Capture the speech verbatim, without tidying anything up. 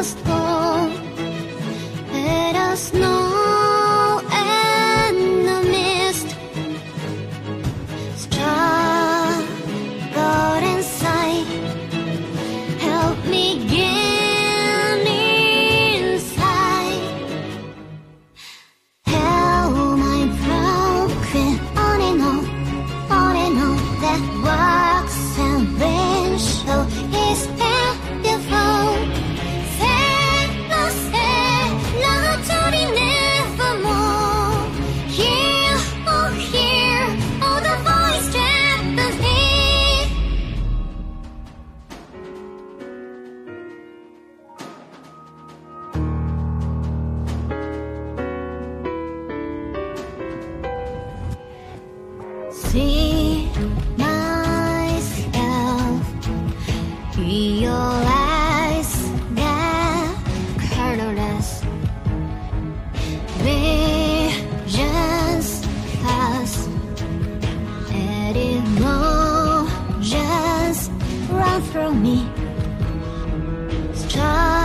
must go. Let us know and the mist struggle inside. Help me get inside. Help my broken on and on, on and on. That works and rain show is beautiful. Say no, say no to the nevermore. Hear, oh hear, oh the voice trapped of me. See myself, realize that colorless visions pass, and emotions run through me. Struggle